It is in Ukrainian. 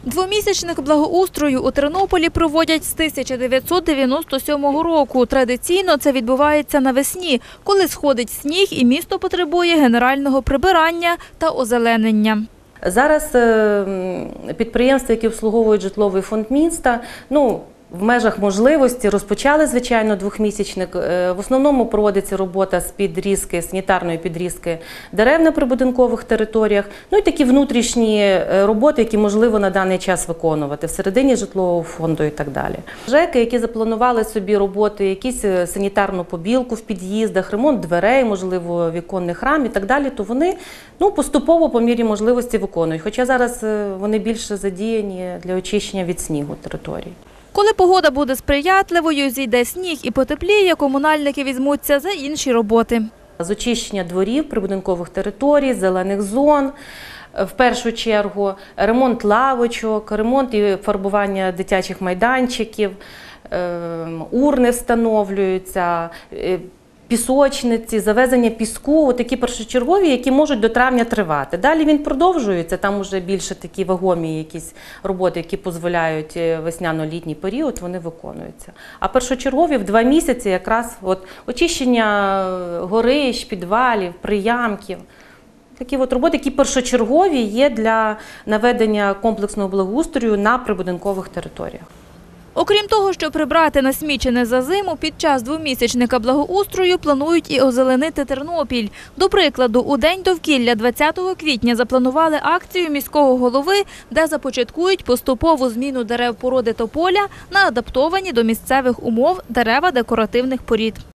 Двомісячник благоустрою у Тернополі проводять з 1997 року. Традиційно це відбувається навесні, коли сходить сніг і місто потребує генерального прибирання та озеленення. Зараз підприємства, які обслуговують житловий фонд міста, в межах можливості розпочали, звичайно, двохмісячник. В основному проводиться робота з підрізки, санітарної підрізки дерев на прибудинкових територіях, і такі внутрішні роботи, які можливо на даний час виконувати всередині житлового фонду і так далі. ЖЕКи, які запланували собі роботи, якісь санітарну побілку в під'їздах, ремонт дверей, можливо, віконних рам і так далі, то вони поступово по мірі можливості виконують. Хоча зараз вони більше задіяні для очищення від снігу території. Коли погода буде сприятливою, зійде сніг і потепліє, комунальники візьмуться за інші роботи. З очищення дворів, прибудинкових територій, зелених зон, в першу чергу ремонт лавочок, ремонт і фарбування дитячих майданчиків, урни встановлюються, пісочниці, завезення піску, такі першочергові, які можуть до травня тривати. Далі він продовжується, там вже більше такі вагомі якісь роботи, які дозволяють весняно-літній період, вони виконуються. А першочергові в 2 місяці якраз очищення горищ, підвалів, приямків. Такі роботи, які першочергові є для наведення комплексного благоустрою на прибудинкових територіях. Окрім того, що прибрати насмічене за зиму, під час двомісячника благоустрою планують і озеленити Тернопіль. До прикладу, у День довкілля 20 квітня запланували акцію міського голови, де започаткують поступову зміну дерев породи тополя на адаптовані до місцевих умов дерева декоративних порід.